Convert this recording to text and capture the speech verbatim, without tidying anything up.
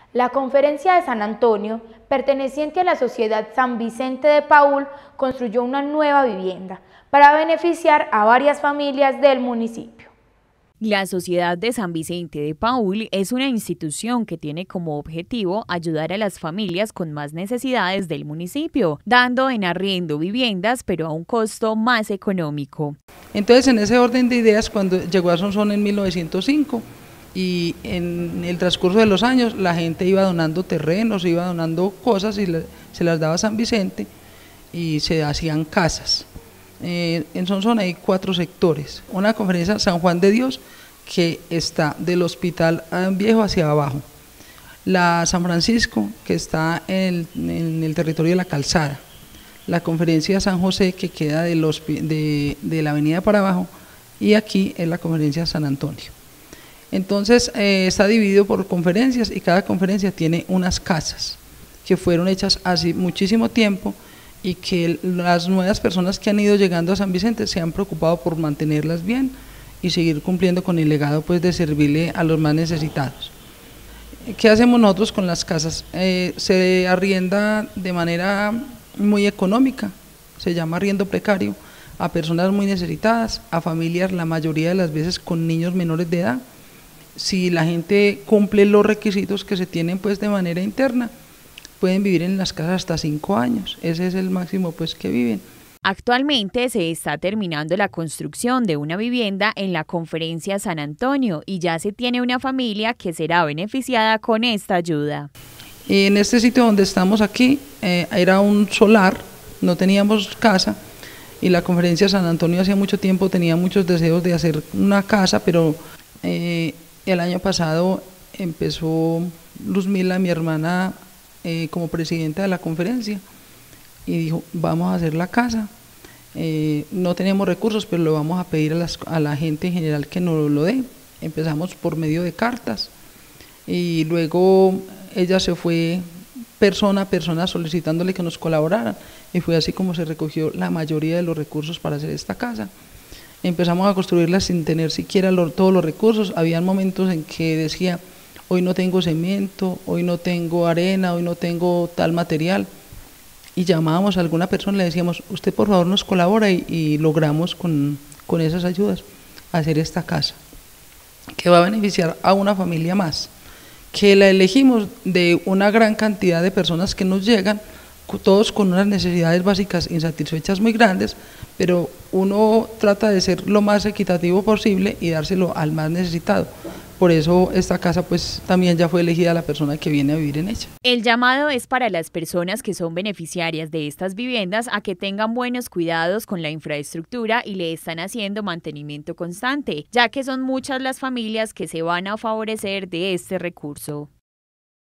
La Conferencia de San Antonio, perteneciente a la Sociedad San Vicente de Paúl, construyó una nueva vivienda para beneficiar a varias familias del municipio. La Sociedad de San Vicente de Paúl es una institución que tiene como objetivo ayudar a las familias con más necesidades del municipio, dando en arriendo viviendas, pero a un costo más económico. Entonces, en ese orden de ideas, cuando llegó a Sonsón en mil novecientos cinco, y en el transcurso de los años la gente iba donando terrenos, iba donando cosas y le, se las daba a San Vicente y se hacían casas. Eh, en Sonsón hay cuatro sectores, una conferencia San Juan de Dios que está del Hospital Viejo hacia abajo, la San Francisco que está en el, en el territorio de la Calzada, la conferencia San José que queda de, los, de, de la avenida para abajo, y aquí es la conferencia San Antonio. Entonces eh, está dividido por conferencias y cada conferencia tiene unas casas que fueron hechas hace muchísimo tiempo y que las nuevas personas que han ido llegando a San Vicente se han preocupado por mantenerlas bien y seguir cumpliendo con el legado pues de servirle a los más necesitados. ¿Qué hacemos nosotros con las casas? Eh, se arrienda de manera muy económica, se llama arriendo precario, a personas muy necesitadas, a familias la mayoría de las veces con niños menores de edad. Si la gente cumple los requisitos que se tienen pues de manera interna, pueden vivir en las casas hasta cinco años, ese es el máximo pues que viven. Actualmente se está terminando la construcción de una vivienda en la Conferencia San Antonio y ya se tiene una familia que será beneficiada con esta ayuda. En este sitio donde estamos aquí eh, era un solar, no teníamos casa y la Conferencia San Antonio hacía mucho tiempo tenía muchos deseos de hacer una casa, pero eh, el año pasado empezó Luzmila, mi hermana, eh, como presidenta de la conferencia y dijo, vamos a hacer la casa, eh, no teníamos recursos, pero lo vamos a pedir a, las, a la gente en general que nos lo dé. Empezamos por medio de cartas y luego ella se fue persona a persona solicitándole que nos colaboraran y fue así como se recogió la mayoría de los recursos para hacer esta casa. Empezamos a construirla sin tener siquiera lo, todos los recursos. Habían momentos en que decía, hoy no tengo cemento, hoy no tengo arena, hoy no tengo tal material. Y llamábamos a alguna persona y le decíamos, usted por favor nos colabora y, y logramos con, con esas ayudas hacer esta casa, que va a beneficiar a una familia más, que la elegimos de una gran cantidad de personas que nos llegan, todos con unas necesidades básicas insatisfechas muy grandes, pero uno trata de ser lo más equitativo posible y dárselo al más necesitado. Por eso esta casa pues también ya fue elegida la persona que viene a vivir en ella. El llamado es para las personas que son beneficiarias de estas viviendas a que tengan buenos cuidados con la infraestructura y le están haciendo mantenimiento constante, ya que son muchas las familias que se van a favorecer de este recurso.